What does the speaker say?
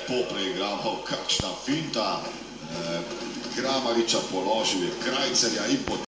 lepo preigraval, kakšna finta. Kramariča položil je Krajcarja in potem